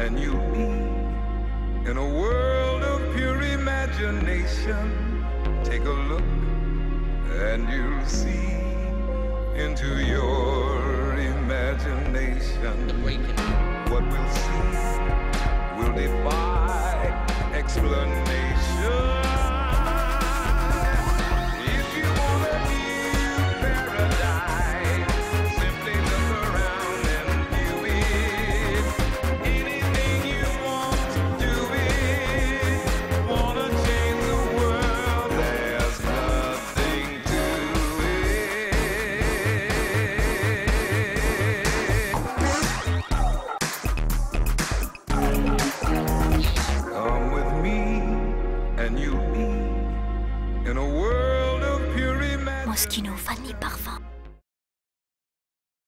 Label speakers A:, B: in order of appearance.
A: and you'll be in a world of pure imagination. Take a look and you'll see into your imagination. What we'll see will defy explanation. If you want a new paradise, simply look around and view it. Anything you want to do it. Wanna change the world, there's nothing to it. Come with me and you'll be in a world of pure imagination.
B: Moschino Vanille Parfum.